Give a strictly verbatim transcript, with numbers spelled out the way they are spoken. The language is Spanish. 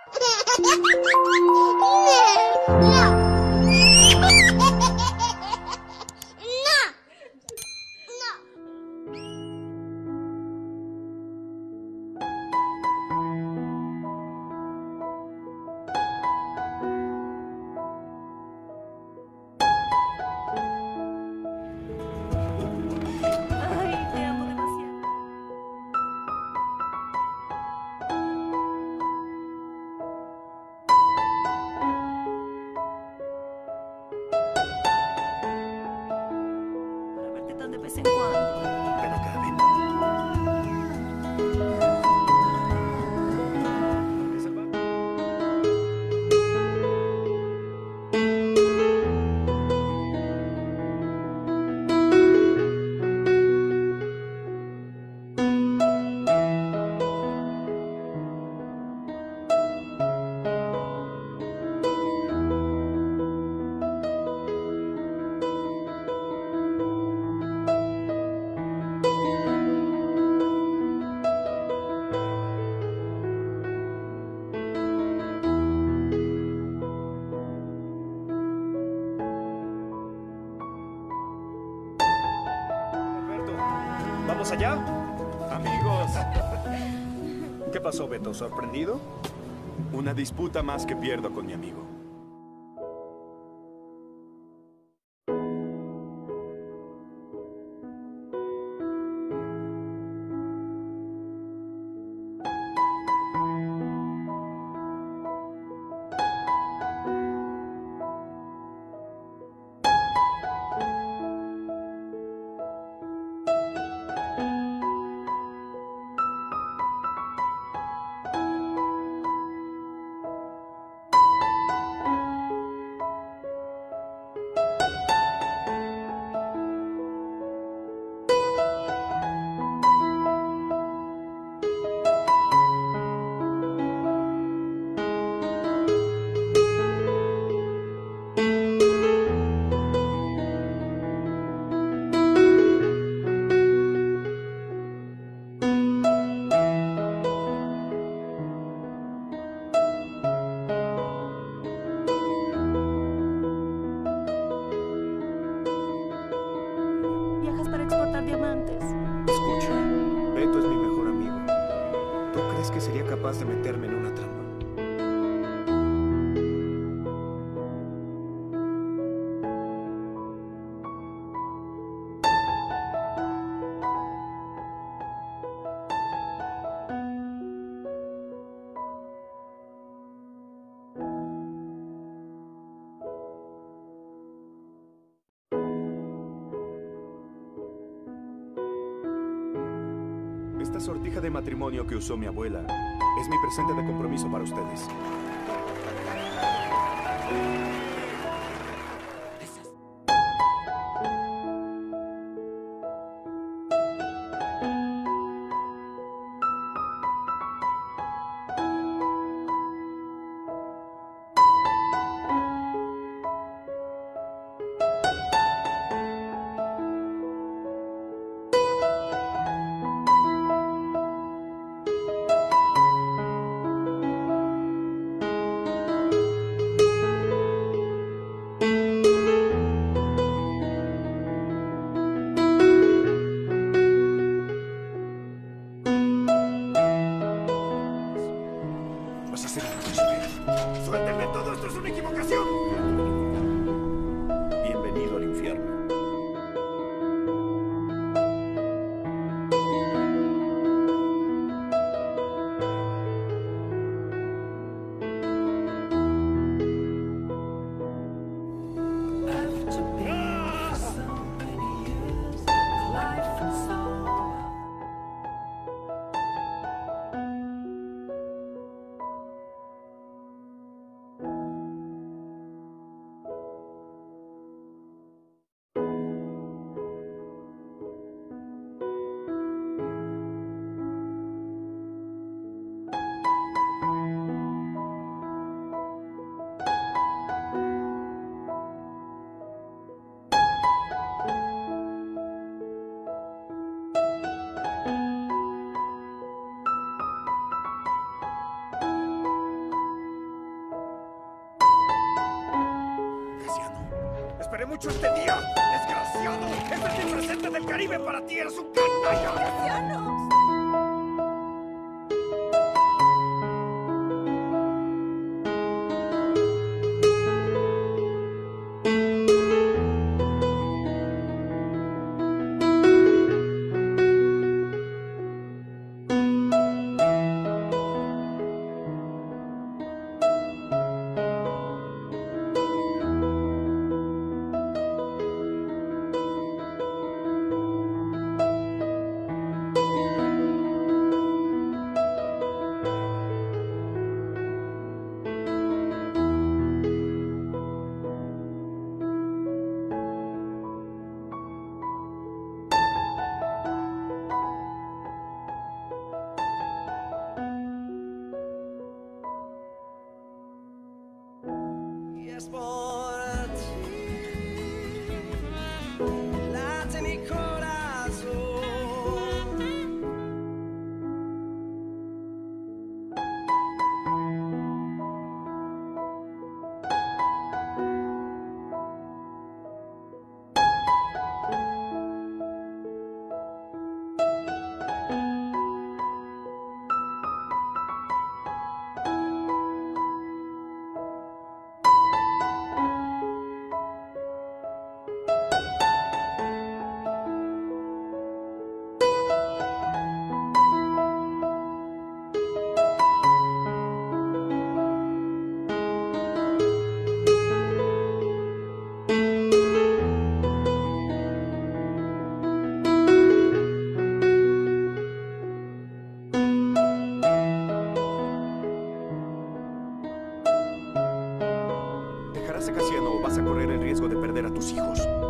De vez en cuando. Ven acá, ven. ¿Vamos allá? Amigos. ¿Qué pasó, Beto? ¿Sorprendido? Una disputa más que pierdo con mi amigo. Viajas para exportar diamantes. Escucha, Beto es mi mejor amigo. ¿Tú crees que sería capaz de meterme en una trampa? Esta sortija de matrimonio que usó mi abuela es mi presente de compromiso para ustedes. Vas a ser un príncipe. ¡Suéltenme! ¡Todo esto es una equivocación! Bienvenido al infierno. Esperé mucho este día. ¡Desgraciado! ¡Este es mi presente del Caribe para ti! ¡Eres un canalla! ¡Gracianos! Y es por ti, late mi corazón. ¿Dejarás a Casiano o vas a correr el riesgo de perder a tus hijos?